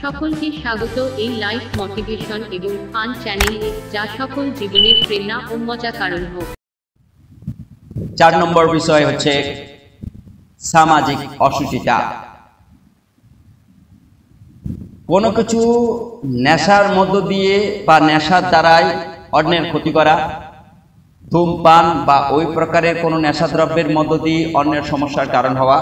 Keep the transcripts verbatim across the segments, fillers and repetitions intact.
সকলকে স্বাগত এই লাইফ মোটিভেশন এবং ফান চ্যানেলে, যা সকল জীবনের প্রেরণা ও মজা কারণ হোক। চার নম্বর বিষয় হচ্ছে সামাজিক অসুচিতা। কোনো কিছু নেশার মধ্য দিয়ে বা নেশার দ্বারাই অন্যের ক্ষতি করা, ধূমপান বা ওই প্রকারের কোনো নেশাদ্রব্যের মধ্য দিয়ে অন্যের সমস্যার কারণ হওয়া,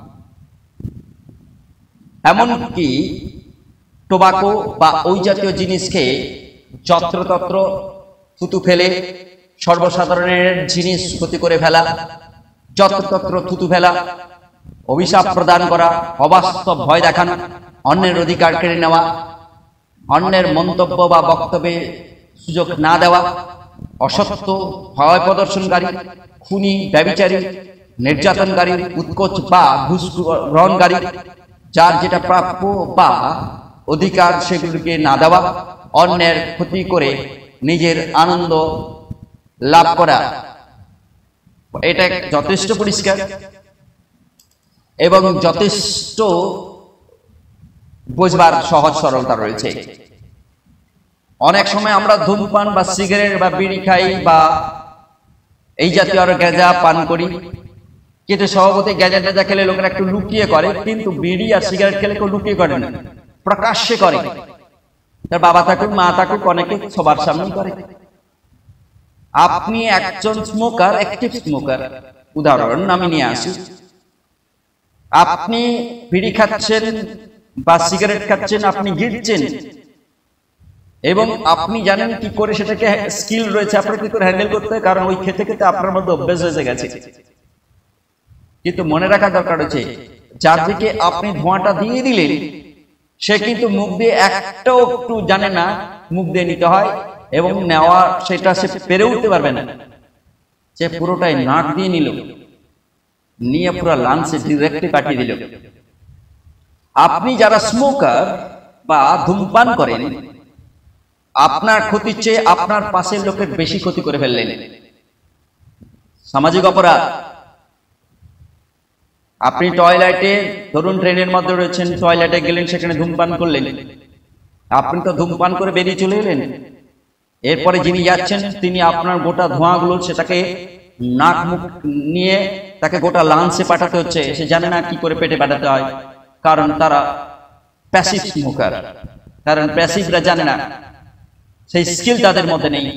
এমনকি টোবাকো বা ওই জাতীয় জিনিসকে যত্রতত্র থুতু ফেলে সর্বসাধারণের জিনিস ক্ষতি করে ফেলা, যত্রতত্র থুতু ফেলা, অভিশাপ প্রদান করা, অবাস্তব ভয় দেখানো, অন্যের অধিকার কেড়ে নেওয়া, অন্যের মন্তব্য বা বক্তব্যে সুযোগ না দেওয়া, অসত্য ভয় প্রদর্শনকারী, খুনি, ব্যভিচারী, নির্যাতনকারী, উৎকোচ বা ঘুষ গ্রহণকারী, যার যেটা প্রাপ্য বা অধিকার সেগুলিকে না দেওয়া, অন্যের ক্ষতি করে নিজের আনন্দ লাভ করা, এটা যথেষ্ট পরিষ্কার এবং যথেষ্ট বুঝবার সহজ সরলতা রয়েছে। অনেক সময় আমরা ধূমপান বা সিগারেট বা বিড়ি খাই বা এই জাতীয় আরো গাঁজা পান করি, কিন্তু স্বভাবতই গাঁজা টাজা খেলে লোকেরা একটু লুকিয়ে করে, কিন্তু বিড়ি আর সিগারেট খেলে কেউ লুকিয়ে করে না, প্রকাশ্যে করে। তার বাবা থাকুক মা থাকুক অনেকে সবার সামনে করে। আপনি একজন স্মোকার, অ্যাক্টিভ স্মোকার, উদাহরণ আমি নিয়ে আসি, আপনি বিড়ি খাচ্ছেন বা সিগারেট খাচ্ছেন, আপনি গিলছেন এবং আপনি জানেন কি করে সেটাকে স্কিল রয়েছে আপনার কি করে হ্যান্ডেল করতে হয়, কারণ ওই খেতে খেতে আপনার মধ্যে অভ্যেস হয়ে গেছে। কিন্তু মনে রাখা দরকার হচ্ছে, যার দিকে আপনি ধোঁয়াটা দিয়ে দিলেন সে কিন্তু মুখ দিয়ে একটাও একটু জানে না মুখ দিয়ে নিতে হয় এবং নেওয়া সেটা সে পেরে উঠতে পারবে না, সে পুরোটাই নাক দিয়ে নিল, নিয়ে পুরো লাঞ্চে ডিরেক্টলি পাঠিয়ে দিল। আপনি যারা স্মোকার বা ধূমপান করেন, আপনার ক্ষতির চেয়ে আপনার পাশের লোকের বেশি ক্ষতি করে ফেললেন। সামাজিক অপরাধ। আপনি টয়লেটে, ধরুন ট্রেনের মধ্যে রয়েছেন, টয়লেটে গেলেন, সেখানে ধূমপান করলেন, আপনি তো ধূমপান করে বেরিয়ে চলে এলেন, এরপরে যিনি যাচ্ছেন তিনি আপনার গোটা ধোঁয়াগুলো সেটাকে নাক মুখ নিয়ে তাকে গোটা লাঞ্চে পাঠাতে হচ্ছে, সে জানে না কি করে পেটে পাঠাতে হয়, কারণ তারা প্যাসিভ স্মোকার, কারণ প্যাসিভরা জানে না, সেই স্কিল তাদের মধ্যে নেই,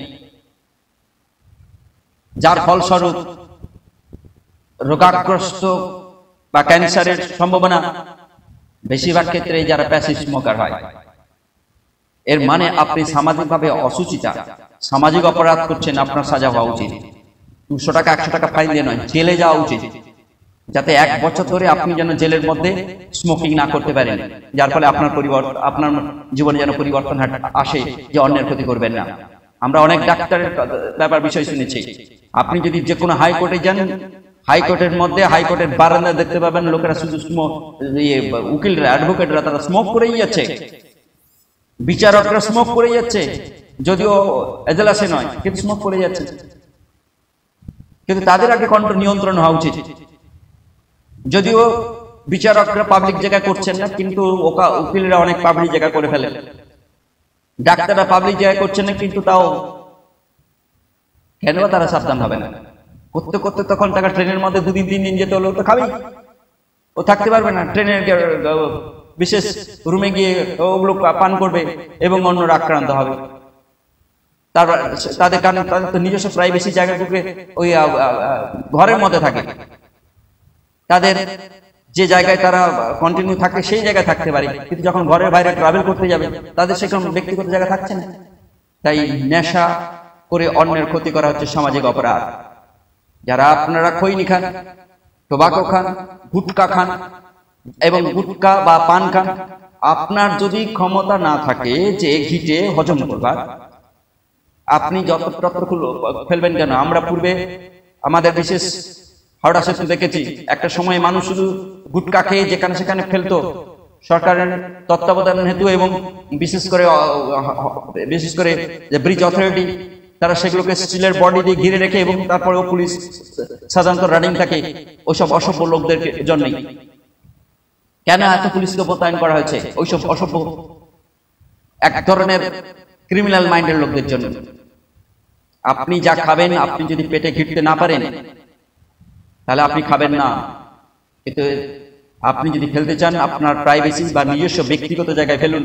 যার ফলস্বরূপ রোগাগ্রস্ত বা ক্যান্সারের সম্ভাবনা বেশিরভাগ ক্ষেত্রে যারা প্যাসিভ স্মোকার হয়। এর মানে আপনি সামাজিকভাবে অসুচিতা, সামাজিক অপরাধ করছেন, আপনার সাজা হওয়া উচিত। দুশো টাকা একশো টাকা ফাইন দিয়ে নয়, জেলে যাওয়া উচিত, যাতে এক বছর ধরে আপনি যেন জেলের মধ্যে স্মোকিং না করতে পারেন, যার ফলে আপনার পরিবর্তন, আপনার জীবনে যেন পরিবর্তন আসে, যে অন্যের ক্ষতি করবেন না। আমরা অনেক ডাক্তারের ব্যাপার বিষয় শুনেছি, আপনি যদি যে কোনো হাইকোর্টে যান, হাইকোর্টের মধ্যে হাইকোর্টের বারান্দা দেখতে পাবেন লোকেরা শুধু উকিলরা, অ্যাডভোকেটরা তারা স্মোক করেই যাচ্ছে, বিচারকরা স্মোক করে যাচ্ছে, যদিও এজলাসে নয় কিন্তু স্মোক করে যাচ্ছে, কিন্তু তাদের আগে কন্ট্রোল নিয়ন্ত্রণ হওয়া উচিত। যদিও বিচারকরা পাবলিক জায়গা করছেন না, কিন্তু ওকা উকিলরা অনেক পাবলিক জায়গা করে ফেলে, ডাক্তাররা পাবলিক জায়গা করছেন না, কিন্তু তাও কেন তারা সাবধান হবে না? করতে করতে তখন তাকে ট্রেনের মধ্যে দুদিন তিন দিন যেতে হলো, তো খাবেই, ও থাকতে পারবে না, ট্রেনের বিশেষ রুমে গিয়ে ওগুলো পান করবে এবং অন্যরা আক্রান্ত হবে। তার তাদের কারণে তাদের তো নিজস্ব প্রাইভেসি জায়গাগুলোকে ওই ঘরের মধ্যে থাকে, তাদের যে জায়গায় তারা কন্টিনিউ থাকে সেই জায়গায় থাকতে পারে, কিন্তু যখন ঘরের বাইরে ট্রাভেল করতে যাবে তাদের সেরকম ব্যক্তিগত জায়গা থাকছে না। তাই নেশা করে অন্যের ক্ষতি করা হচ্ছে সামাজিক অপরাধ। যারা আপনারা খৈনি খান, টোবাকো খান, গুটকা খান এবং গুটকা বা পান খান, আপনার যদি ক্ষমতা না থাকে যে ঘিটে হজম করবার, আপনি যত তত্র ফেলবেন কেন? আমরা পূর্বে আমাদের বিশেষ হাওড়া সেতু দেখেছি, একটা সময় মানুষ শুধু গুটকা খেয়ে যেখানে সেখানে ফেলতো, সরকারের তত্ত্বাবধান হেতু এবং বিশেষ করে বিশেষ করে যে ব্রিজ অথরিটি তারা সেগুলোকে স্টিলের বডি দিয়ে ঘিরে রেখে এবং তারপরেও পুলিশ সাধারণত রানিং থাকে ওইসব অসভ্য লোকদের জন্যই। কেন এত পুলিশকে মোতায়েন করা হয়েছে? ওইসব অসভ্য এক ধরনের ক্রিমিনাল মাইন্ডের লোকদের জন্য। আপনি যা খাবেন, আপনি যদি পেটে ঘিরতে না পারেন তাহলে আপনি খাবেন না, কিন্তু আপনি যদি ফেলতে চান আপনার প্রাইভেসি বা নিজস্ব ব্যক্তিগত জায়গায় ফেলুন,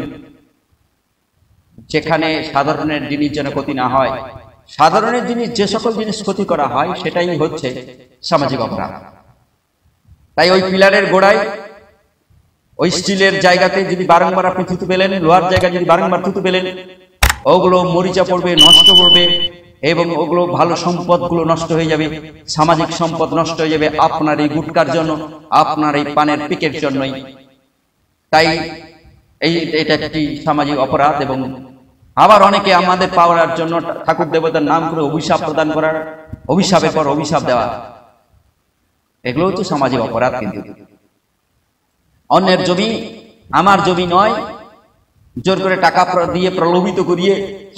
যেখানে সাধারণের জিনিস যেন ক্ষতি না হয়। সাধারণের জিনিস যে সকল জিনিস ক্ষতি করা হয় সেটাই হচ্ছে সামাজিক অপরাধ। তাই ওই পিলারের গোড়ায় ওই স্টিলের জায়গাতে যদি বারংবার আপনি থুতু পেলেন, লোহার জায়গায় যদি বারংবার থুতু পেলেন, ওগুলো মরিচা পড়বে, নষ্ট করবে, এবং ওগুলো ভালো সম্পদগুলো নষ্ট হয়ে যাবে, সামাজিক সম্পদ নষ্ট হয়ে যাবে আপনার এই গুটকার জন্য, আপনার এই পানের পিকের জন্যই। তাই এই এটা একটি সামাজিক অপরাধ। এবং আবার অনেকে আমাদের পাওয়ার জন্য ঠাকুর দেবতার নাম করে অভিশাপ প্রদান করার, অভিশাপের পর অভিশাপ দেওয়া, এগুলো হচ্ছে সামাজিক অপরাধ। কিন্তু অন্যের জমি আমার জমি নয়, জোর করে টাকা দিয়ে প্রলোভিত করিয়ে,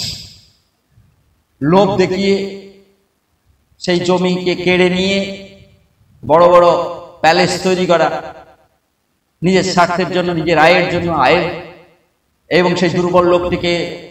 লোভ দেখিয়ে সেই জমিকে কেড়ে নিয়ে বড় বড় প্যালেস তৈরি করা নিজের স্বার্থের জন্য, নিজের আয়ের জন্য, আয়ের, এবং সেই দুর্বল লোকটিকে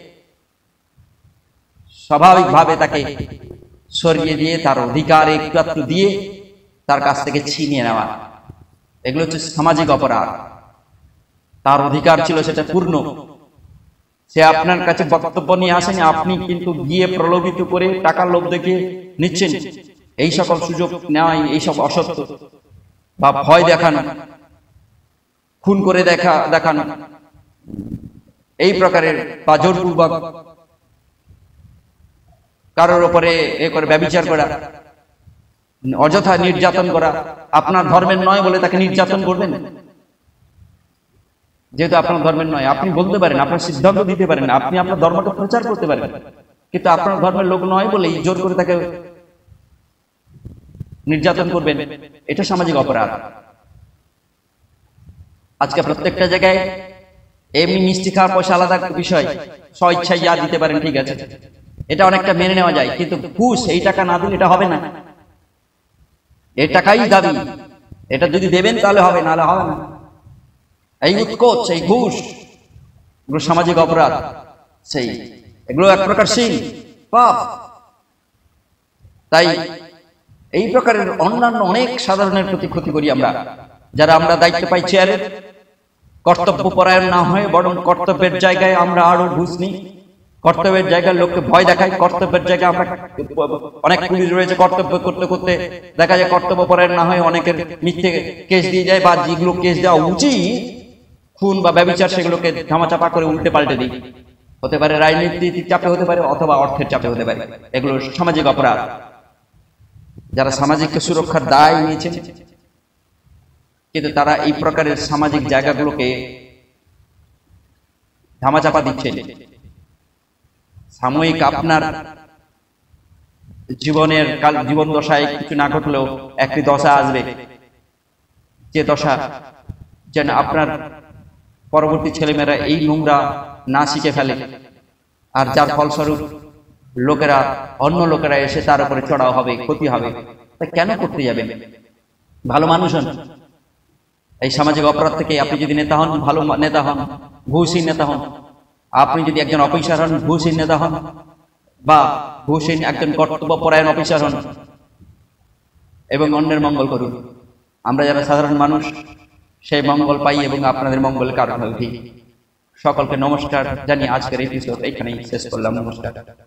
স্বাভাবিকভাবে তাকে সরিয়ে দিয়ে তার অধিকার একটু দিয়ে তার কাছ থেকে ছিনিয়ে নেওয়া, এগুলো হচ্ছে সামাজিক অপরাধ। তার অধিকার ছিল সেটা পূর্ণ, সে আপনার কাছে বক্তব্য নিয়ে আসেনি, আপনি কিন্তু গিয়ে প্রলোভিত করে টাকার লোভ দেখিয়ে নিচ্ছেন। এই সকল সুযোগ নেওয়াই এইসব অসত্য বা ভয় দেখানো, খুন করে দেখা দেখানো, এই প্রকারের বা জোরপূর্বক কারোর উপরে এ করে ব্যভিচার করা, অযথা নির্যাতন করা। আপনার ধর্মের নয় বলে তাকে নির্যাতন করবেন, যেহেতু আপনার ধর্মের নয়। আপনি বলতে পারেন, আপনার সিদ্ধান্ত দিতে পারেন, আপনি আপনার ধর্মকে প্রচার করতে পারেন, কিন্তু আপনার ধর্মের লোক নয় বলেই জোর করে তাকে নির্যাতন করবেন, এটা সামাজিক অপরাধ। আজকে প্রত্যেকটা জায়গায় এমনি মিষ্টি খাওয়ার পয়সা আলাদা বিষয়, স্ব ইচ্ছায় যা দিতে পারেন ঠিক আছে, এটা অনেকটা মেনে নেওয়া যায়, কিন্তু ঘুষ, এই টাকা না দিলে এটা হবে না, এই টাকাই দাবি, এটা যদি দেবেন তাহলে হবে, নাহলে হবে না। এই উৎকোচ, এই ঘুষ, এগুলো সামাজিক অপরাধ, সেই এগুলো এক প্রকার সিং পাপ। তাই এই প্রকারের অন্যান্য অনেক সাধারণের প্রতি ক্ষতি করি আমরা, যারা আমরা দায়িত্ব পাই চেয়ারের, কর্তব্য পরায়ণ না হয়ে বরং কর্তব্যের জায়গায় আমরা আরো ঘুষ নিই, কর্তব্যের জায়গায় লোককে ভয় দেখাই, কর্তব্যের জায়গায় আমরা অনেক পুলিশ রয়েছে, কর্তব্য করতে করতে দেখা যায় কর্তব্য পরায়ণ না হয়ে অনেকের মিথ্যে কেস দিয়ে যায়, বা যেগুলো কেস দেওয়া উচিত খুন বা ব্যভিচার সেগুলোকে ধামাচাপা করে উল্টে পাল্টে দিই। হতে পারে রাজনীতির চাপে, হতে পারে অথবা অর্থের চাপে হতে পারে, এগুলো সামাজিক অপরাধ। যারা সামাজিক সুরক্ষার দায় নিয়েছেন, কিন্তু তারা এই প্রকারের সামাজিক জায়গাগুলোকে ধামাচাপা দিচ্ছেন। সাময়িক আপনার জীবনের কাল জীবন দশায় কিছু না ঘটলেও একটি দশা আসবে, যে দশা যেন আপনার পরবর্তী ছেলেমেয়েরা এই নোংরা না শিখে ফেলে, আর যার ফলস্বরূপ লোকেরা, অন্য লোকেরা এসে তার উপরে চড়াও হবে, ক্ষতি হবে। তা কেন করতে যাবেন? ভালো মানুষ হন। এই সামাজিক অপরাধ থেকে আপনি যদি নেতা হন, ভালো নেতা হন, ঘুষহীন নেতা হন। আপনি যদি একজন অফিসার হন, ঘুষহীন নেতা হন, বা ঘুষহীন একজন কর্তব্য পরায়ণ অফিসার হন, এবং অন্যের মঙ্গল করুন। আমরা যারা সাধারণ মানুষ সেই মঙ্গল পাই এবং আপনাদের মঙ্গলের কারণ হয়ে উঠি। সকলকে নমস্কার জানিয়ে আজকের এপিসোড এখানেই শেষ করলাম। নমস্কার।